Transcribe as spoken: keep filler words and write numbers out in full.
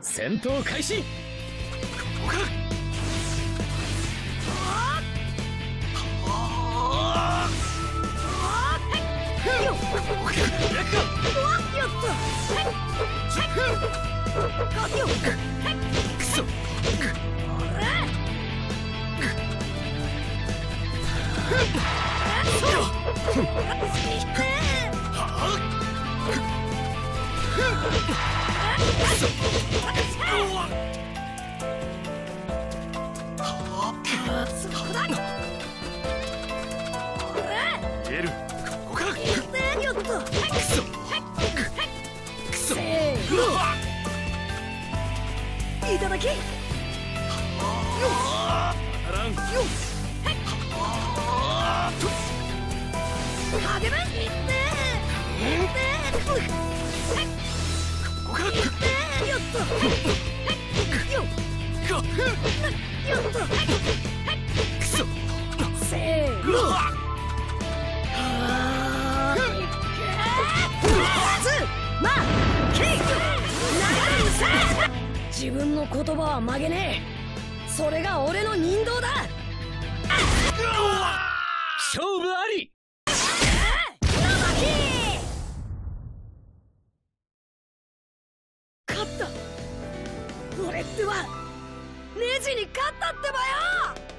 戦闘開始。ここか。くそ。出る。ここか。くそ。くそ。いただき。あらん。励め。ここか。よっと。よっ。よっと。くそ。せーの。まあ、ケイク。自分の言葉は曲げねえ。それが俺の人道だ。勝負あり。勝った。俺ってばネジに勝ったってばよ。